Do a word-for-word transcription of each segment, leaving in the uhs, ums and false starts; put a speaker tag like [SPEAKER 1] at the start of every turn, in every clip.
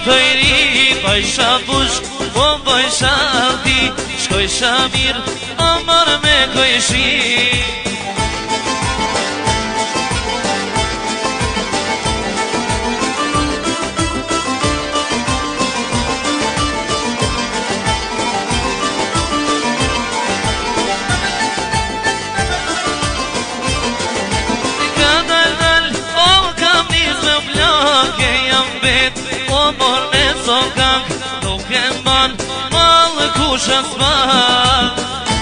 [SPEAKER 1] të i ri, bajsha bush, o bajsha di, shkojsha mirë, amar me kojshi. O mor në sokak, nuk e mban malë kusha s'ban.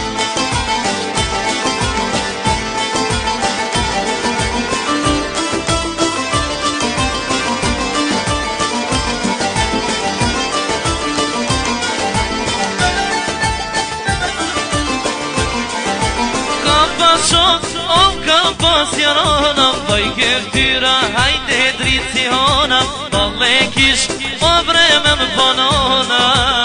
[SPEAKER 1] Ka pas shok, o ka pas jarona, bëj kërtyra, hajde dritë si hona, balle kish, o vreme më banona.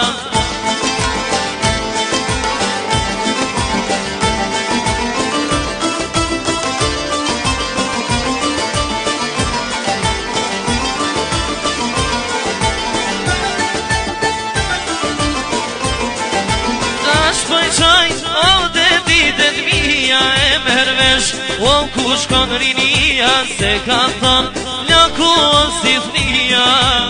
[SPEAKER 1] Tash pëj qaj, o dhe ditet mija e mërvesh, o ku shkon rinia, se ka thon, lako o si thnia.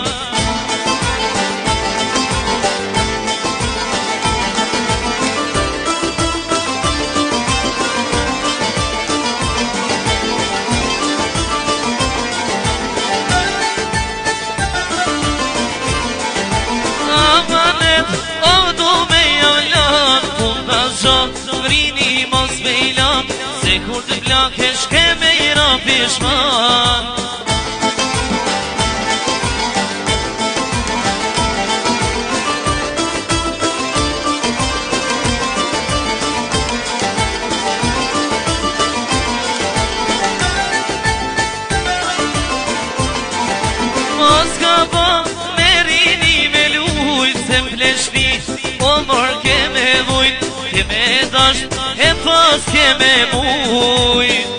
[SPEAKER 1] Amanet, o du me javlan, funda zhot, vrini mos me ilan, se kur të plakesh ke me i rapishman. Mos ka po me rini me lujt, se m'pleshni, o mor ke me vujt, ke me dasht, e pas ke me mujt.